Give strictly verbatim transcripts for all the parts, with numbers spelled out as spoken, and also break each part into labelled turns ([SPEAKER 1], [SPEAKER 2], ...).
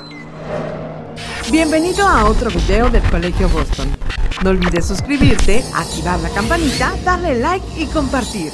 [SPEAKER 1] Bienvenido a otro video del Colegio Boston. No olvides suscribirte, activar la campanita, darle like y compartir.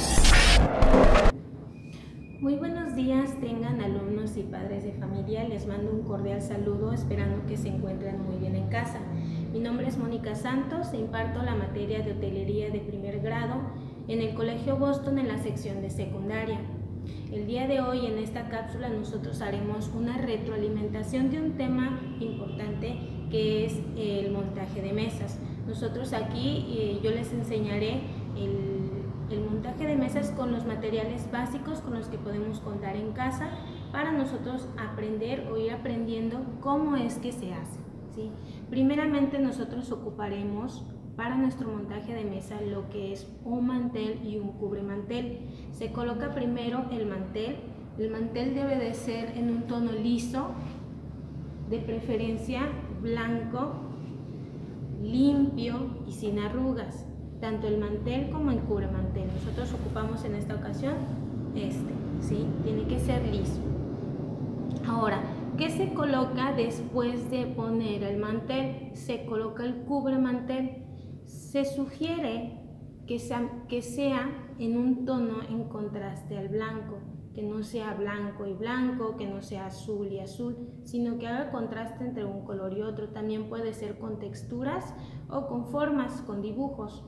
[SPEAKER 2] Muy buenos días, tengan alumnos y padres de familia. Les mando un cordial saludo, esperando que se encuentren muy bien en casa. Mi nombre es Mónica Santos e imparto la materia de hotelería de primer grado en el Colegio Boston en la sección de secundaria. El día de hoy en esta cápsula nosotros haremos una retroalimentación de un tema importante que es el montaje de mesas. Nosotros aquí eh, yo les enseñaré el, el montaje de mesas con los materiales básicos con los que podemos contar en casa para nosotros aprender o ir aprendiendo cómo es que se hace, ¿sí? Primeramente nosotros ocuparemos para nuestro montaje de mesa lo que es un mantel y un cubremantel. Se coloca primero el mantel. El mantel debe de ser en un tono liso, de preferencia blanco, limpio y sin arrugas, tanto el mantel como el cubremantel. Nosotros ocupamos en esta ocasión este, ¿sí? Tiene que ser liso. Ahora, ¿qué se coloca después de poner el mantel? Se coloca el cubremantel. Se sugiere que sea, que sea en un tono en contraste al blanco, que no sea blanco y blanco, que no sea azul y azul, sino que haga contraste entre un color y otro. También puede ser con texturas o con formas, con dibujos.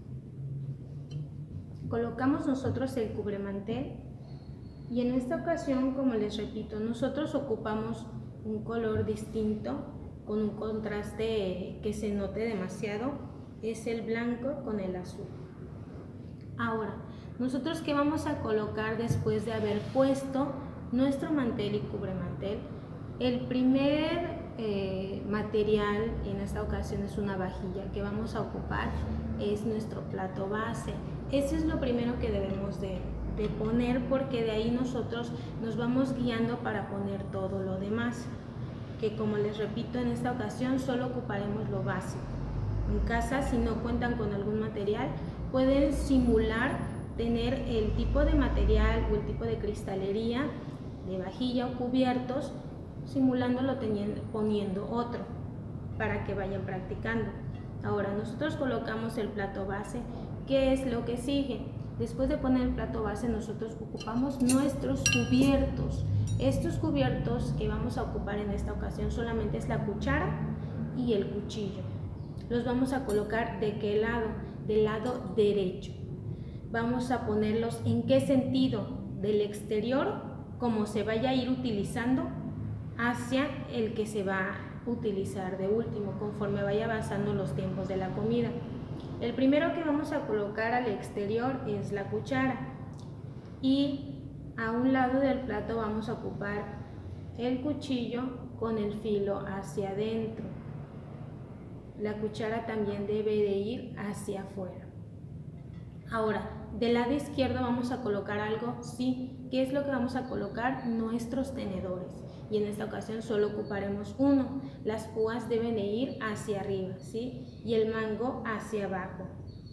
[SPEAKER 2] Colocamos nosotros el cubremantel y en esta ocasión, como les repito, nosotros ocupamos un color distinto, con un contraste que se note demasiado. Es el blanco con el azul. Ahora, nosotros ¿qué vamos a colocar después de haber puesto nuestro mantel y cubremantel? El primer eh, material en esta ocasión es una vajilla que vamos a ocupar, es nuestro plato base. Eso es lo primero que debemos de, de poner, porque de ahí nosotros nos vamos guiando para poner todo lo demás, que como les repito, en esta ocasión solo ocuparemos lo básico. En casa, si no cuentan con algún material, pueden simular tener el tipo de material o el tipo de cristalería, de vajilla o cubiertos, simulándolo teniendo, poniendo otro, para que vayan practicando. Ahora, nosotros colocamos el plato base. ¿Qué es lo que sigue? Después de poner el plato base, nosotros ocupamos nuestros cubiertos. Estos cubiertos que vamos a ocupar en esta ocasión solamente es la cuchara y el cuchillo. Los vamos a colocar ¿de qué lado? Del lado derecho. Vamos a ponerlos ¿en qué sentido? Del exterior, como se vaya a ir utilizando, hacia el que se va a utilizar de último, conforme vaya avanzando los tiempos de la comida. El primero que vamos a colocar al exterior es la cuchara y a un lado del plato vamos a ocupar el cuchillo con el filo hacia adentro. La cuchara también debe de ir hacia afuera. Ahora, del lado izquierdo vamos a colocar algo, sí. ¿Qué es lo que vamos a colocar? Nuestros tenedores. Y en esta ocasión solo ocuparemos uno. Las púas deben de ir hacia arriba, ¿sí? Y el mango hacia abajo.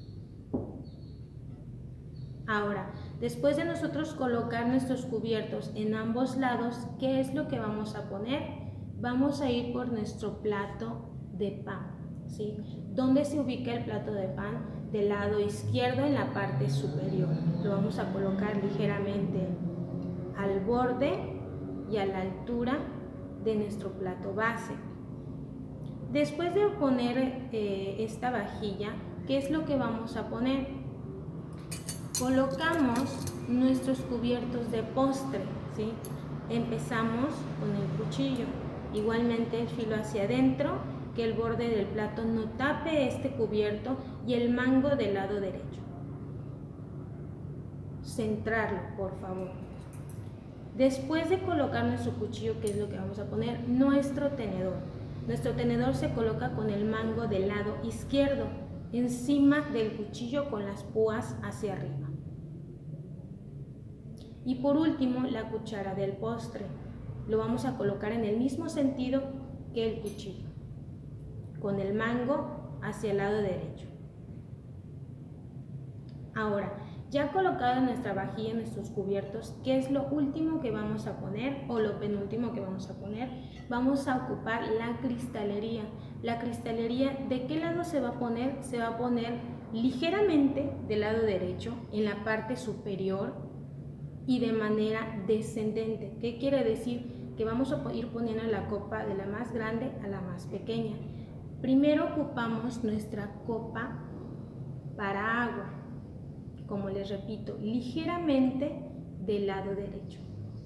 [SPEAKER 2] Ahora, después de nosotros colocar nuestros cubiertos en ambos lados, ¿qué es lo que vamos a poner? Vamos a ir por nuestro plato de pan. ¿Sí? ¿Dónde se ubica el plato de pan? Del lado izquierdo, en la parte superior. Lo vamos a colocar ligeramente al borde y a la altura de nuestro plato base. Después de poner eh, esta vajilla, ¿qué es lo que vamos a poner? Colocamos nuestros cubiertos de postre, ¿sí? Empezamos con el cuchillo, igualmente el filo hacia adentro, que el borde del plato no tape este cubierto y el mango del lado derecho. Centrarlo, por favor. Después de colocar nuestro cuchillo, ¿qué es lo que vamos a poner? Nuestro tenedor. Nuestro tenedor se coloca con el mango del lado izquierdo, encima del cuchillo con las púas hacia arriba. Y por último, la cuchara del postre. Lo vamos a colocar en el mismo sentido que el cuchillo, con el mango hacia el lado derecho. Ahora, Ya colocado en nuestra vajilla, en nuestros cubiertos, ¿qué es lo último que vamos a poner o lo penúltimo que vamos a poner? Vamos a ocupar la cristalería. La cristalería, ¿de qué lado se va a poner? Se va a poner ligeramente del lado derecho, en la parte superior y de manera descendente. ¿Qué quiere decir? Que vamos a ir poniendo la copa de la más grande a la más pequeña. Primero ocupamos nuestra copa para agua, como les repito, ligeramente del lado derecho.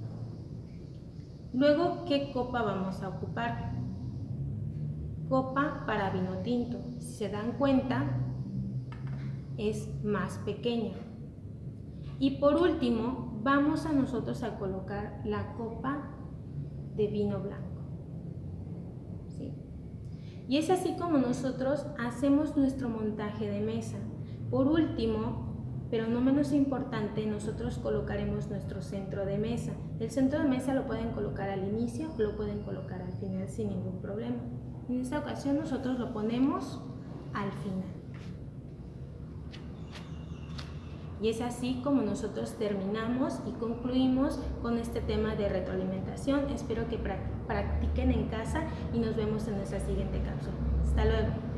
[SPEAKER 2] Luego, ¿qué copa vamos a ocupar? Copa para vino tinto. Si se dan cuenta, es más pequeña. Y por último, vamos a nosotros a colocar la copa de vino blanco. ¿Sí? Y es así como nosotros hacemos nuestro montaje de mesa. Por último, pero no menos importante, nosotros colocaremos nuestro centro de mesa. El centro de mesa lo pueden colocar al inicio o lo pueden colocar al final sin ningún problema. En esta ocasión nosotros lo ponemos al final. Y es así como nosotros terminamos y concluimos con este tema de retroalimentación. Espero que practiquen en casa y nos vemos en nuestra siguiente cápsula. Hasta luego.